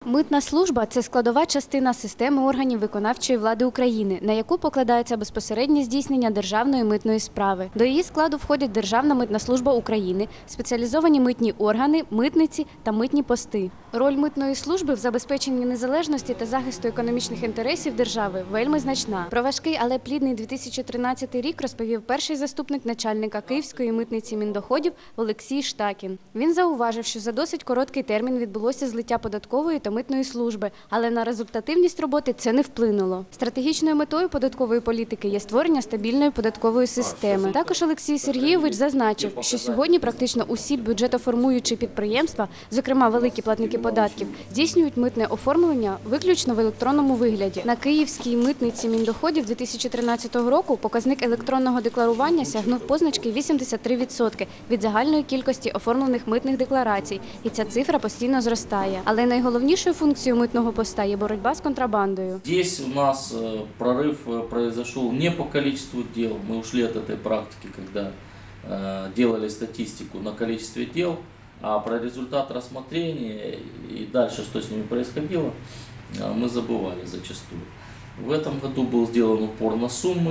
Митна служба – це складова частина системи органів виконавчої влади України, на яку покладається безпосереднє здійснення державної митної справи. До її складу входять Державна митна служба України, спеціалізовані митні органи, митниці та митні пости. Роль митної служби в забезпеченні незалежності та захисту економічних інтересів держави вельми значна. Про важкий, але плідний 2013 рік розповів перший заступник начальника Київської митниці Міндоходів Олексій Штакін. Він зауважив, що за досить короткий термін відбулося злиття податкової та митної служби, але на результативність роботи це не вплинуло. Стратегічною метою податкової політики є створення стабільної податкової системи. Також Олексій Сергійович зазначив, що сьогодні практично усі бюджетоформуючі підприємства, зокрема великі платники податків, здійснюють митне оформлення виключно в електронному вигляді. На Київській митниці Міндоходів 2013 року показник електронного декларування сягнув позначки 83% від загальної кількості оформлених митних декларацій, і ця цифра постійно зростає. Але найголовнішою функцією митного поста є боротьба з контрабандою. Здесь у нас прорыв произошел не по количеству дел. Мы ушли от этой практики, когда делали статистику на количестве дел, а про результат рассмотрения и дальше, что с ними происходило, мы забывали зачастую. В этом году был сделан упор на суммы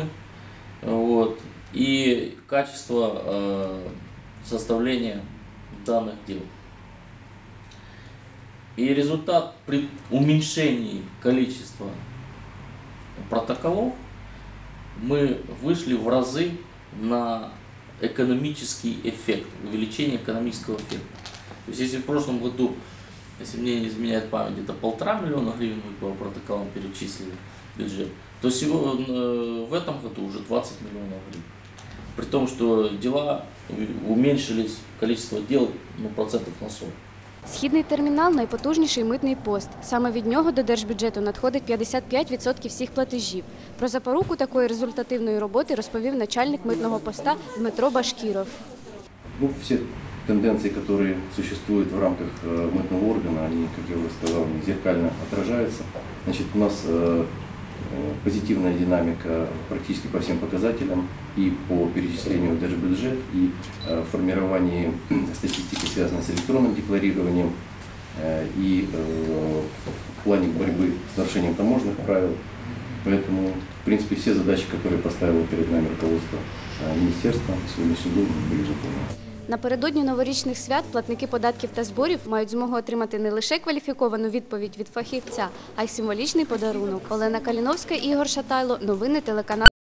и качество составления данных дел. И результат при уменьшении количества протоколов мы вышли в разы на экономический эффект, увеличение экономического эффекта. То есть если в прошлом году, если мне не изменяет память, где-то 1,5 миллиона гривен мы по протоколам перечислили в бюджет, то в этом году уже 20 миллионов гривен. При том, что дела уменьшились, количество дел процентов на 40. Східний термінал – найпотужніший митний пост. Саме від нього до держбюджету надходить 55% всіх платежів. Про запоруку такої результативної роботи розповів начальник митного поста Дмитро Башкіров. Все тенденции, которые существуют в рамках мытного органа, они, как я уже сказал, зеркально отражаются. Значит, у нас позитивная динамика практически по всем показателям и по перечислению в держбюджет, и формированию статистики, связанной с электронным декларированием, и в плане борьбы с нарушением таможенных правил. Поэтому, в принципе, все задачи, которые поставило перед нами руководство министерства, на сегодняшний день были выполнены. Напередодні новорічних свят платники податків та зборів мають змогу отримати не лише кваліфіковану відповідь від фахівця, а й символічний подарунок. Олена Каліновська, Ігор Шатайло. Новини телеканал.